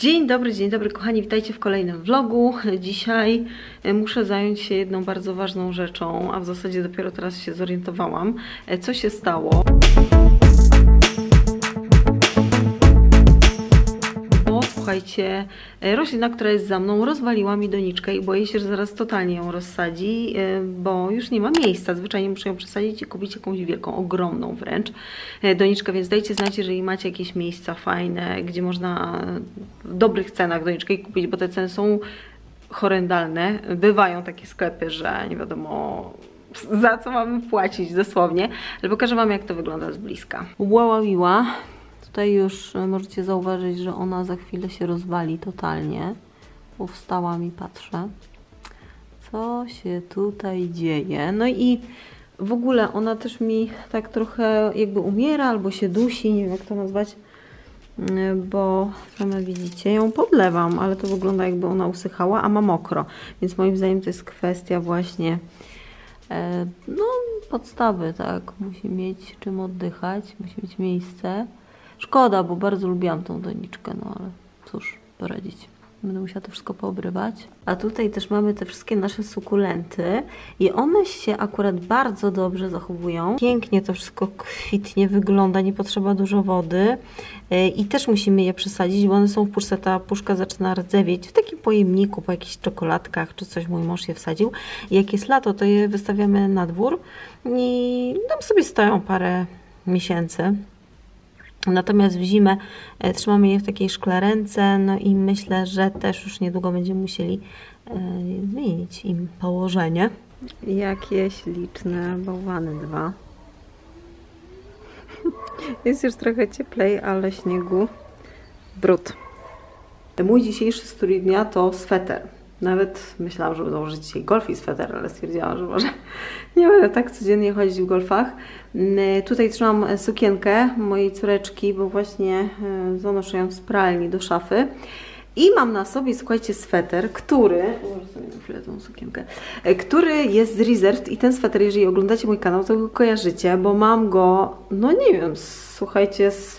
Dzień dobry kochani, witajcie w kolejnym vlogu. Dzisiaj muszę zająć się jedną bardzo ważną rzeczą, a w zasadzie dopiero teraz się zorientowałam, co się stało. Słuchajcie, roślina, która jest za mną, rozwaliła mi doniczkę i boję się, że zaraz totalnie ją rozsadzi, bo już nie ma miejsca. Zwyczajnie muszę ją przesadzić i kupić jakąś wielką, ogromną wręcz doniczkę, więc dajcie znać, jeżeli macie jakieś miejsca fajne, gdzie można w dobrych cenach doniczkę kupić, bo te ceny są horrendalne. Bywają takie sklepy, że nie wiadomo za co mamy płacić dosłownie, ale pokażę Wam, jak to wygląda z bliska. Łaławiła. Tutaj już możecie zauważyć, że ona za chwilę się rozwali totalnie. Powstałam i patrzę, co się tutaj dzieje. No i w ogóle ona też mi tak trochę jakby umiera albo się dusi, nie wiem jak to nazwać, bo same widzicie, ją podlewam, ale to wygląda jakby ona usychała, a ma mokro. Więc moim zdaniem to jest kwestia właśnie no, podstawy, tak. Musi mieć czym oddychać, musi mieć miejsce. Szkoda, bo bardzo lubiłam tą doniczkę, no ale cóż poradzić. Będę musiała to wszystko poobrywać. A tutaj też mamy te wszystkie nasze sukulenty i one się akurat bardzo dobrze zachowują. Pięknie to wszystko kwitnie wygląda, nie potrzeba dużo wody. I też musimy je przesadzić, bo one są w puszce, ta puszka zaczyna rdzewieć w takim pojemniku, po jakichś czekoladkach czy coś, mój mąż je wsadził. I jak jest lato, to je wystawiamy na dwór i tam sobie stoją parę miesięcy. Natomiast w zimę trzymamy je w takiej szklarence, no i myślę, że też już niedługo będziemy musieli zmienić im położenie. Jakie śliczne bałwany dwa. Jest już trochę cieplej, ale śniegu brud. Mój dzisiejszy strój dnia to sweter. Nawet myślałam, żeby założyć dzisiaj golf i sweter, ale stwierdziłam, że może nie będę tak codziennie chodzić w golfach. Tutaj trzymam sukienkę mojej córeczki, bo właśnie zanoszę ją z pralni do szafy. I mam na sobie, słuchajcie, sweter, który jest z Reserved i ten sweter, jeżeli oglądacie mój kanał, to go kojarzycie, bo mam go, no nie wiem, słuchajcie, z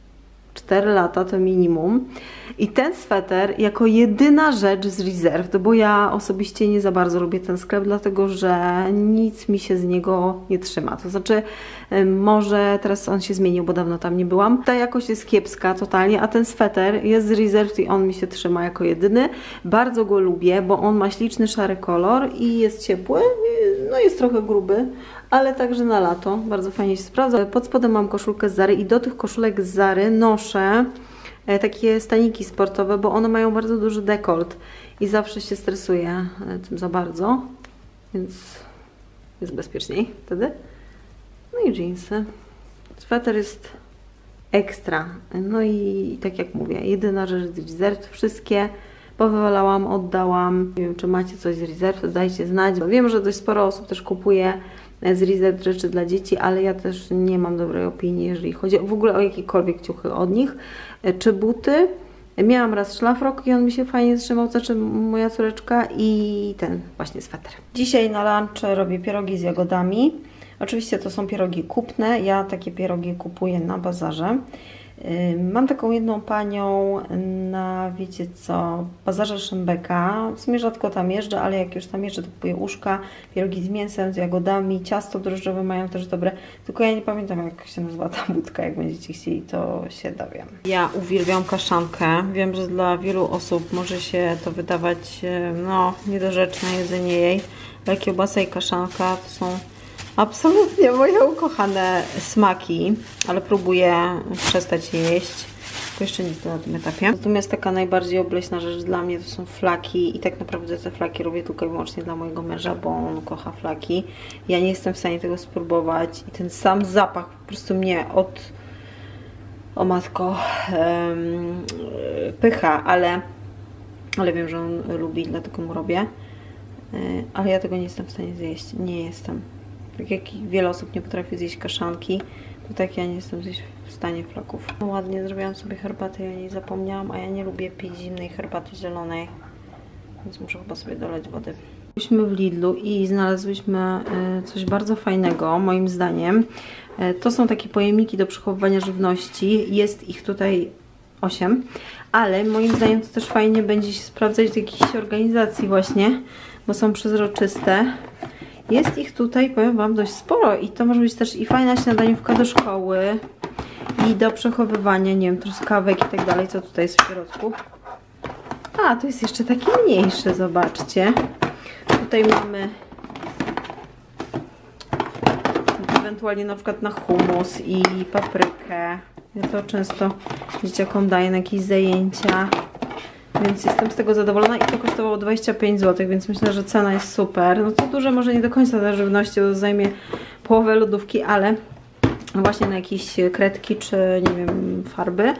4 lata to minimum. I ten sweter jako jedyna rzecz z Reserved, bo ja osobiście nie za bardzo lubię ten sklep, dlatego że nic mi się z niego nie trzyma. To znaczy, może teraz on się zmienił, bo dawno tam nie byłam. Ta jakość jest kiepska totalnie, a ten sweter jest z Reserved i on mi się trzyma jako jedyny. Bardzo go lubię, bo on ma śliczny szary kolor i jest ciepły, no jest trochę gruby, ale także na lato bardzo fajnie się sprawdza. Pod spodem mam koszulkę z Zary i do tych koszulek z Zary noszę takie staniki sportowe, bo one mają bardzo duży dekolt i zawsze się stresuję tym za bardzo, więc jest bezpieczniej wtedy. No i dżinsy. Sweter jest ekstra. No i tak jak mówię, jedyna rzecz z Reserved, wszystkie powywalałam, oddałam. Nie wiem, czy macie coś z Reserved, dajcie znać. Wiem, że dość sporo osób też kupuje z Reserved rzeczy dla dzieci, ale ja też nie mam dobrej opinii, jeżeli chodzi w ogóle o jakiekolwiek ciuchy od nich, czy buty. Miałam raz szlafrok i on mi się fajnie trzymał, znaczy moja córeczka, i ten właśnie sweter. Dzisiaj na lunch robię pierogi z jagodami. Oczywiście to są pierogi kupne, ja takie pierogi kupuję na bazarze. Mam taką jedną panią na, wiecie co, bazarze Szembeka. W sumie rzadko tam jeżdżę, ale jak już tam jeżdżę, to kupuję uszka, pierogi z mięsem, z jagodami, ciasto drożdżowe mają też dobre. Tylko ja nie pamiętam, jak się nazywa ta budka, jak będziecie chcieli, to się dowiem. Ja uwielbiam kaszankę. Wiem, że dla wielu osób może się to wydawać, no, niedorzeczne jedzenie jej, ale kiełbasa i kaszanka to są absolutnie moje ukochane smaki, ale próbuję przestać je jeść, tylko jeszcze nic na tym etapie. Natomiast taka najbardziej obleśna rzecz dla mnie to są flaki i tak naprawdę te flaki robię tylko i wyłącznie dla mojego męża, bo on kocha flaki. Ja nie jestem w stanie tego spróbować i ten sam zapach po prostu mnie o matko, pycha, ale wiem, że on lubi, dlatego mu robię. Ale ja tego nie jestem w stanie zjeść, nie jestem. Tak jak wiele osób nie potrafi zjeść kaszanki, to tak ja nie jestem zjeść w stanie flaków. No ładnie, zrobiłam sobie herbatę, ja jej zapomniałam, a ja nie lubię pić zimnej herbaty zielonej, więc muszę chyba sobie dolać wody. Byliśmy w Lidlu i znalazłyśmy coś bardzo fajnego, moim zdaniem. To są takie pojemniki do przechowywania żywności. Jest ich tutaj 8, ale moim zdaniem to też fajnie będzie się sprawdzać w jakiejś organizacji właśnie, bo są przezroczyste. Jest ich tutaj, powiem wam, dość sporo i to może być też i fajna śniadaniówka do szkoły i do przechowywania, nie wiem, truskawek i tak dalej, co tutaj jest w środku. A, to jest jeszcze taki mniejszy, zobaczcie. Tutaj mamy ewentualnie na przykład na hummus i paprykę. Ja to często dzieciakom daję na jakieś zajęcia, więc jestem z tego zadowolona i to kosztowało 25 zł, więc myślę, że cena jest super. No to duże może nie do końca ta żywności, to zajmie połowę lodówki, ale właśnie na jakieś kredki czy nie wiem, farby.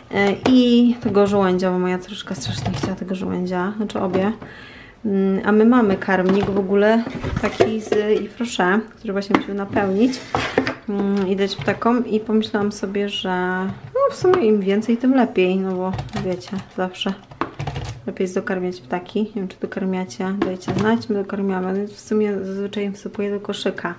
I tego żołędzia, bo moja córeczka strasznie chciała tego żołędzia, znaczy obie. A my mamy karmnik w ogóle taki z ifrosze, który właśnie musimy napełnić i dać ptakom i pomyślałam sobie, że no w sumie im więcej, tym lepiej, no bo wiecie, zawsze lepiej jest dokarmiać ptaki. Nie wiem, czy dokarmiacie, dajcie znać, my dokarmiamy. W sumie zazwyczaj wsypuję do koszyka.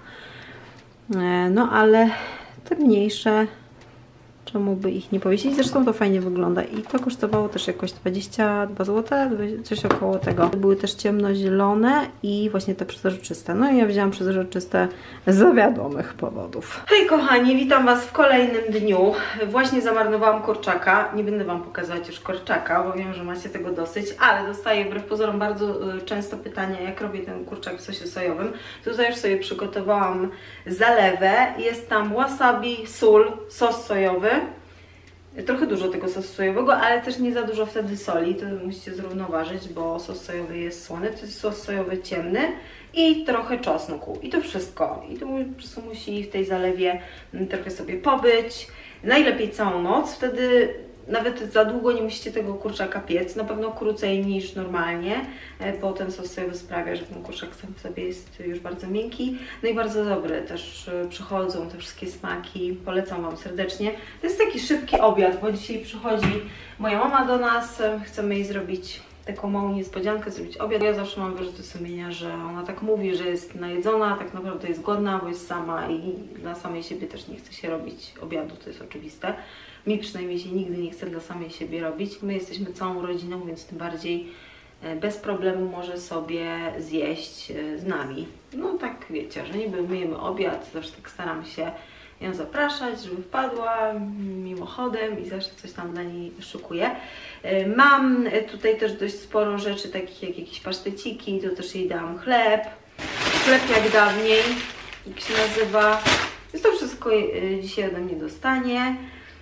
No ale te mniejsze, czemu by ich nie powiesić? Zresztą to fajnie wygląda i to kosztowało też jakoś 22 zł, coś około tego. Były też ciemnozielone i właśnie te przezroczyste. No i ja wzięłam przezroczyste z zawiadomych powodów. Hej kochani, witam was w kolejnym dniu. Właśnie zamarnowałam kurczaka. Nie będę wam pokazywać już kurczaka, bo wiem, że macie tego dosyć, ale dostaję wbrew pozorom bardzo często pytania, jak robię ten kurczak w sosie sojowym. Tutaj już sobie przygotowałam zalewę. Jest tam wasabi, sól, sos sojowy. Trochę dużo tego sosu sojowego, ale też nie za dużo wtedy soli, to musicie zrównoważyć, bo sos sojowy jest słony, to jest sos sojowy ciemny i trochę czosnku i to wszystko. I to po prostu musi w tej zalewie trochę sobie pobyć, najlepiej całą noc, wtedy nawet za długo nie musicie tego kurczaka piec, na pewno krócej niż normalnie, bo ten sos sojowy sprawia, że ten kurczak sam w sobie jest już bardzo miękki, no i bardzo dobry, też przychodzą te wszystkie smaki, polecam wam serdecznie. To jest taki szybki obiad, bo dzisiaj przychodzi moja mama do nas, chcemy jej zrobić taką małą niespodziankę, zrobić obiad. Ja zawsze mam wyrzuty sumienia, że ona tak mówi, że jest najedzona, a tak naprawdę jest głodna, bo jest sama i dla samej siebie też nie chce się robić obiadu, to jest oczywiste. Mi przynajmniej się nigdy nie chce dla samej siebie robić. My jesteśmy całą rodziną, więc tym bardziej bez problemu może sobie zjeść z nami. No tak wiecie, że niby myjemy obiad, zawsze tak staram się ją zapraszać, żeby wpadła mimochodem i zawsze coś tam dla niej szykuję. Mam tutaj też dość sporo rzeczy, takich jak jakieś paszteciki, to też jej dałam chleb. Chleb jak dawniej, jak się nazywa. Więc to wszystko dzisiaj ode mnie dostanie.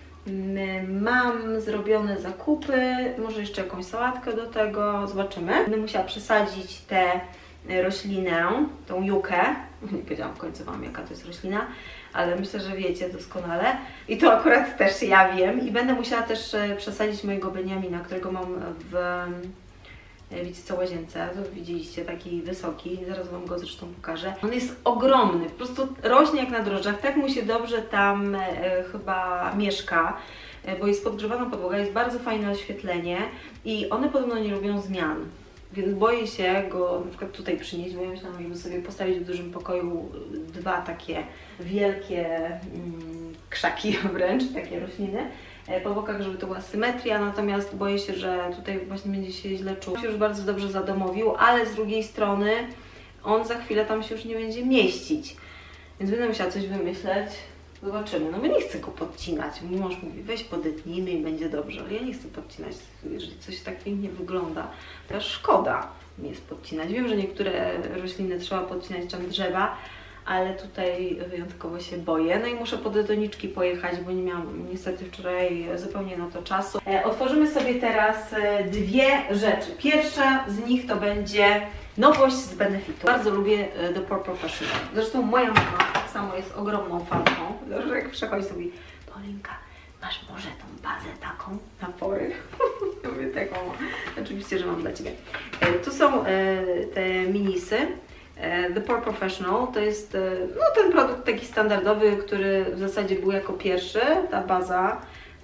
Mam zrobione zakupy, może jeszcze jakąś sałatkę do tego, zobaczymy. Będę musiała przesadzić tę roślinę, tą jukę. Nie powiedziałam w końcu wam, jaka to jest roślina, ale myślę, że wiecie doskonale. I to akurat też ja wiem. I będę musiała też przesadzić mojego Beniamina, którego mam w, wiecie co, łazience. To widzieliście, taki wysoki. Zaraz wam go zresztą pokażę. On jest ogromny, po prostu rośnie jak na drożdżach. Tak mu się dobrze tam chyba mieszka, bo jest podgrzewana podłoga, jest bardzo fajne oświetlenie i one podobno nie lubią zmian. Więc boję się go na przykład tutaj przynieść, bo ja myślałam, żeby sobie postawić w dużym pokoju dwa takie wielkie krzaki wręcz, takie rośliny po bokach, żeby to była symetria, natomiast boję się, że tutaj właśnie będzie się źle czuł. Się już bardzo dobrze zadomowił, ale z drugiej strony on za chwilę tam się już nie będzie mieścić, więc będę musiała coś wymyśleć. Zobaczymy. No bo nie chcę go podcinać. Mój mąż mówi, weź podetnijmy i będzie dobrze, ale ja nie chcę podcinać. Jeżeli coś tak pięknie wygląda, to aż szkoda mi jest podcinać. Wiem, że niektóre rośliny trzeba podcinać, czy drzewa, ale tutaj wyjątkowo się boję. No i muszę po detoniczki pojechać, bo nie miałam niestety wczoraj zupełnie na to czasu. Otworzymy sobie teraz dwie rzeczy. Pierwsza z nich to będzie nowość z Benefitu. Bardzo lubię The Pore Professional. Zresztą moja mama tak samo jest ogromną fanką. Zawsze jak przechodzi sobie, Paulinka, masz może tą bazę taką na pory? Ja mówię taką, oczywiście, że mam dla Ciebie. Tu są te minisy. The Pore Professional to jest no, ten produkt taki standardowy, który w zasadzie był jako pierwszy, ta baza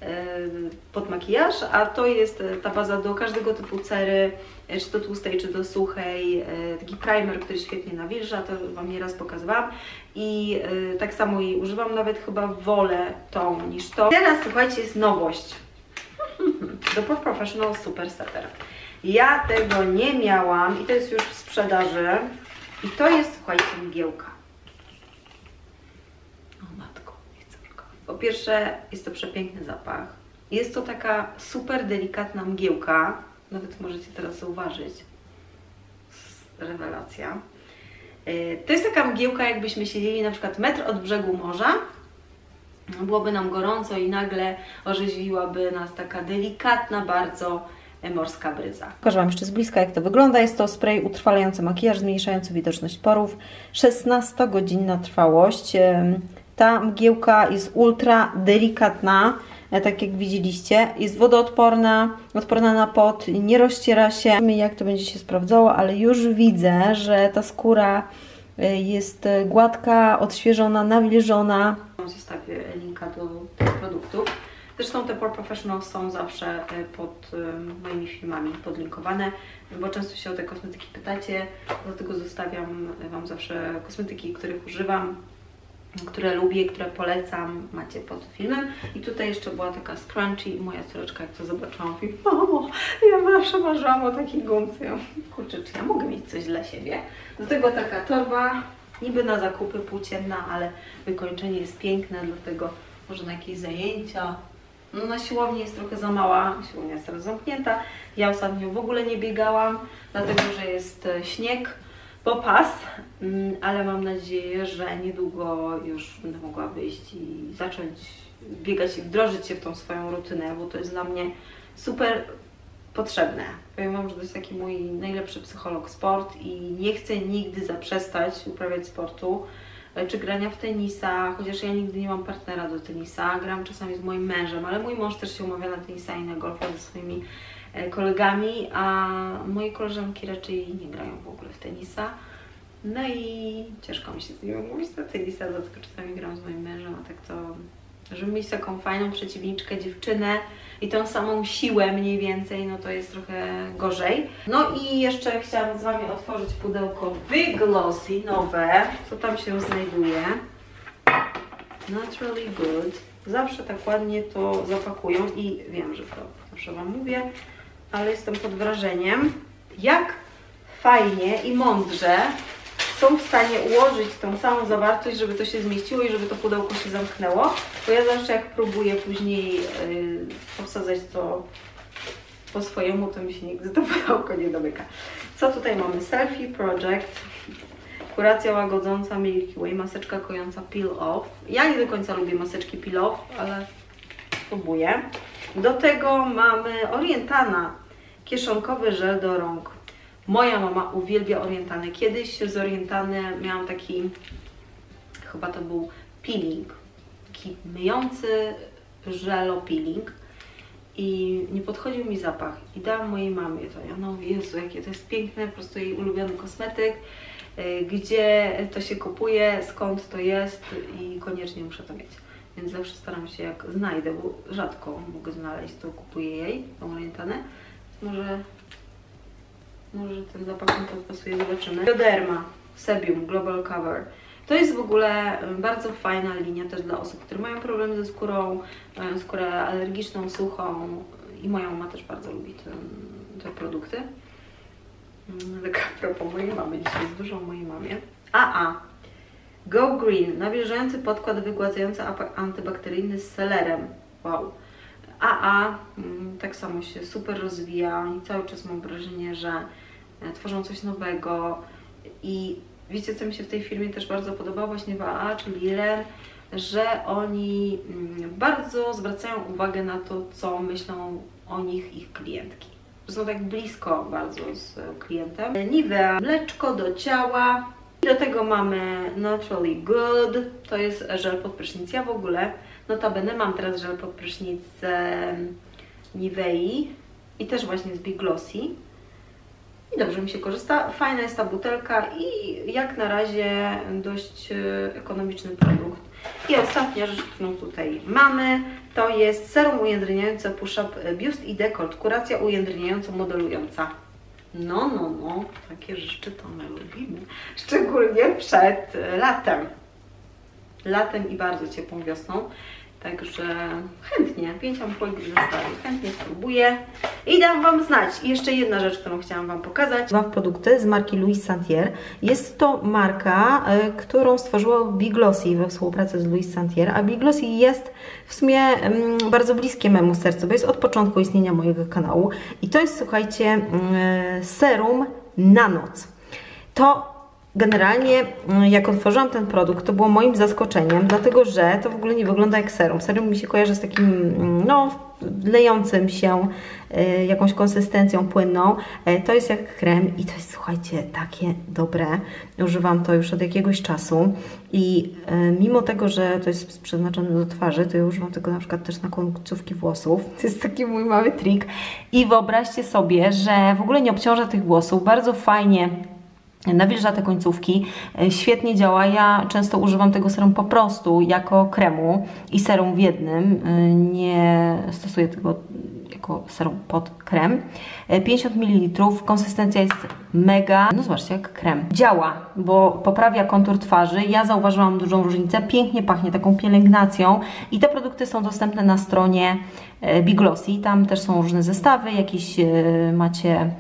pod makijaż, a to jest ta baza do każdego typu cery, czy do tłustej, czy do suchej, taki primer, który świetnie nawilża, to wam nieraz pokazywałam i tak samo jej używam, nawet chyba wolę tą niż to. Teraz słuchajcie, jest nowość. The Pore Professional Super Setter. Ja tego nie miałam i to jest już w sprzedaży. I to jest, słuchajcie, mgiełka. O matko, nie chcę brakować. Po pierwsze, jest to przepiękny zapach. Jest to taka super delikatna mgiełka. Nawet możecie teraz zauważyć. Rewelacja. To jest taka mgiełka, jakbyśmy siedzieli na przykład metr od brzegu morza. Byłoby nam gorąco i nagle orzeźwiłaby nas taka delikatna bardzo morska bryza. Pokażę Wam jeszcze z bliska, jak to wygląda. Jest to spray utrwalający makijaż, zmniejszający widoczność porów. 16-godzinna trwałość. Ta mgiełka jest ultra delikatna, tak jak widzieliście. Jest wodoodporna, odporna na pot, nie rozciera się. Nie wiem, jak to będzie się sprawdzało, ale już widzę, że ta skóra jest gładka, odświeżona, nawilżona. Zostawię linka do tych produktów. Zresztą te Pore Professional są zawsze pod moimi filmami podlinkowane, bo często się o te kosmetyki pytacie, dlatego zostawiam Wam zawsze kosmetyki, których używam, które lubię, które polecam, macie pod filmem. I tutaj jeszcze była taka scrunchie i moja córeczka, jak to zobaczyła, mówi: mamo, ja zawsze marzyłam o takiej gumce. Kurczę, czy ja mogę mieć coś dla siebie? Do tego taka torba, niby na zakupy płócienna, ale wykończenie jest piękne, dlatego może na jakieś zajęcia. No, na siłowni jest trochę za mała, siłownia jest teraz zamknięta. Ja ostatnio w ogóle nie biegałam, dlatego że jest śnieg po pas, ale mam nadzieję, że niedługo już będę mogła wyjść i zacząć biegać i wdrożyć się w tą swoją rutynę, bo to jest dla mnie super potrzebne. Powiem Wam, że to jest taki mój najlepszy psycholog sport i nie chcę nigdy zaprzestać uprawiać sportu, czy grania w tenisa, chociaż ja nigdy nie mam partnera do tenisa, gram czasami z moim mężem, ale mój mąż też się umawia na tenisa i na golfa ze swoimi kolegami, a moje koleżanki raczej nie grają w ogóle w tenisa. No i ciężko mi się z nimi umówić na tenisa, dlatego czasami gram z moim mężem, a tak to, żeby mieć taką fajną przeciwniczkę, dziewczynę i tą samą siłę mniej więcej, no to jest trochę gorzej. No i jeszcze chciałam z Wami otworzyć pudełko Big Glossy nowe. Co tam się znajduje? Naturally Good. Zawsze tak ładnie to zapakują i wiem, że to zawsze Wam mówię, ale jestem pod wrażeniem, jak fajnie i mądrze są w stanie ułożyć tą samą zawartość, żeby to się zmieściło i żeby to pudełko się zamknęło, bo ja zawsze jak próbuję później powsadzać to po swojemu, to mi się nigdy to pudełko nie domyka. Co tutaj mamy? Selfie Project, kuracja łagodząca Milky Way, maseczka kojąca Peel Off. Ja nie do końca lubię maseczki Peel Off, ale spróbuję. Do tego mamy Orientana, kieszonkowy żel do rąk. Moja mama uwielbia Orientany. Kiedyś z Orientany miałam taki, chyba to był peeling, taki myjący żelo peeling i nie podchodził mi zapach i dałam mojej mamie to. Ja no Jezu, jakie to jest piękne, po prostu jej ulubiony kosmetyk, gdzie to się kupuje, skąd to jest i koniecznie muszę to mieć. Więc zawsze staram się, jak znajdę, bo rzadko mogę znaleźć, to kupuję jej, tą Orientanę. Może ten zapach mi podpasuje, zobaczymy. Bioderma Sebium Global Cover. To jest w ogóle bardzo fajna linia też dla osób, które mają problemy ze skórą, skórę alergiczną, suchą i moja mama też bardzo lubi te produkty. Tak a propos mojej mamy, dzisiaj jest dużo o mojej mamie. Go Green, nawilżający podkład wygładzający antybakteryjny z selerem. Wow. Tak samo się super rozwija i cały czas mam wrażenie, że tworzą coś nowego i wiecie, co mi się w tej firmie też bardzo podobało właśnie w AA, czyli Ren, że oni bardzo zwracają uwagę na to, co myślą o nich ich klientki. Że są tak blisko bardzo z klientem. Nivea, mleczko do ciała. I do tego mamy Naturally Good, to jest żel pod prysznic. Ja w ogóle, notabene, mam teraz żel pod prysznic Nivei i też właśnie z Big Glossy. I dobrze mi się korzysta. Fajna jest ta butelka i jak na razie dość ekonomiczny produkt. I ostatnia rzecz, którą tutaj mamy, to jest serum ujędrniające Push-Up Biust i Dekolt. Kuracja ujędrniająco-modelująca. No, takie rzeczy to my lubimy. Szczególnie przed latem. Latem i bardzo ciepłą wiosną. Także chętnie, 5 ampulek zostawię, chętnie spróbuję i dam Wam znać. I jeszcze jedna rzecz, którą chciałam Wam pokazać. Dwa produkty z marki Louis Santier. Jest to marka, którą stworzyło Biglossy we współpracy z Louis Santier, a Biglossy jest w sumie bardzo bliskie memu sercu, bo jest od początku istnienia mojego kanału. I to jest, słuchajcie, serum na noc. To generalnie, jak otworzyłam ten produkt, to było moim zaskoczeniem, dlatego że to w ogóle nie wygląda jak serum. Serum mi się kojarzy z takim, no, lejącym się jakąś konsystencją płynną. To jest jak krem i to jest, słuchajcie, takie dobre. Używam to już od jakiegoś czasu i mimo tego, że to jest przeznaczone do twarzy, to ja używam tego na przykład też na końcówki włosów. To jest taki mój mały trik. I wyobraźcie sobie, że w ogóle nie obciąża tych włosów. Bardzo fajnie nawilża te końcówki, świetnie działa. Ja często używam tego serum po prostu jako kremu i serum w jednym. Nie stosuję tego jako serum pod krem. 50 ml, konsystencja jest mega. No zobaczcie, jak krem. Działa, bo poprawia kontur twarzy. Ja zauważyłam dużą różnicę. Pięknie pachnie taką pielęgnacją i te produkty są dostępne na stronie Biglossy. Tam też są różne zestawy, jakieś macie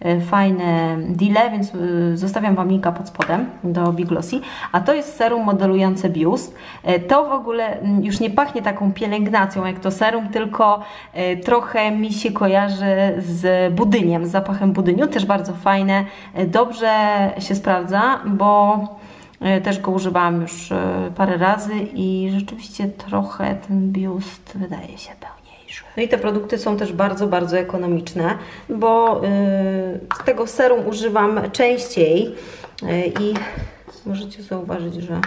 fajne deale, więc zostawiam Wam linka pod spodem do Biglossy. A to jest serum modelujące biust. To w ogóle już nie pachnie taką pielęgnacją jak to serum, tylko trochę mi się kojarzy z budyniem, z zapachem budyniu. Też bardzo fajne. Dobrze się sprawdza, bo też go używałam już parę razy i rzeczywiście trochę ten biust wydaje się pełniejszy. No i te produkty są też bardzo, bardzo ekonomiczne, bo z tego serum używam częściej i możecie zauważyć, że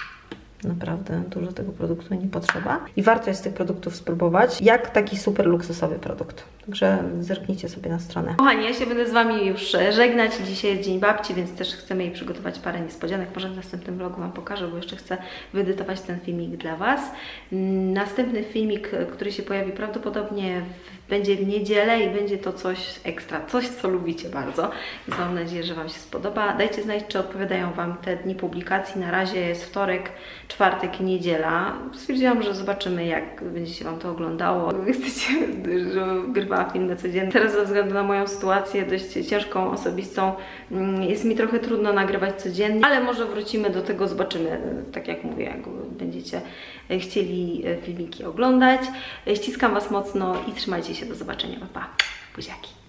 naprawdę dużo tego produktu nie potrzeba i warto jest tych produktów spróbować, jak taki super luksusowy produkt. Także zerknijcie sobie na stronę. Kochani, ja się będę z Wami już żegnać. Dzisiaj jest Dzień Babci, więc też chcemy jej przygotować parę niespodzianek. Może w następnym vlogu Wam pokażę, bo jeszcze chcę wyedytować ten filmik dla Was. Następny filmik, który się pojawi prawdopodobnie będzie w niedzielę i będzie to coś ekstra, coś co lubicie bardzo. Więc mam nadzieję, że Wam się spodoba. Dajcie znać, czy odpowiadają Wam te dni publikacji. Na razie jest wtorek, czwartek i niedziela. Stwierdziłam, że zobaczymy, jak będzie się Wam to oglądało. Chcecie, żebym grywała filmy codziennie. Teraz ze względu na moją sytuację dość ciężką, osobistą, jest mi trochę trudno nagrywać codziennie, ale może wrócimy do tego, zobaczymy. Tak jak mówię, jak będziecie chcieli filmiki oglądać. Ściskam Was mocno i trzymajcie się. Do zobaczenia. Pa, pa. Buziaki.